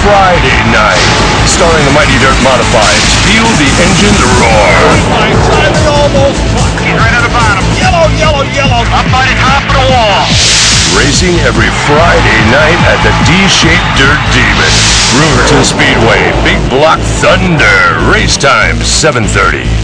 Friday night. Starring the Mighty Dirt Modifieds, feel the engines roar. My Charlie almost fucked. He's right at the bottom. Yellow, yellow, yellow. Up by the top of the wall. Racing every Friday night at the D-shaped Dirt Demon. Brewerton Speedway, Big Block Thunder. Race time 7:30.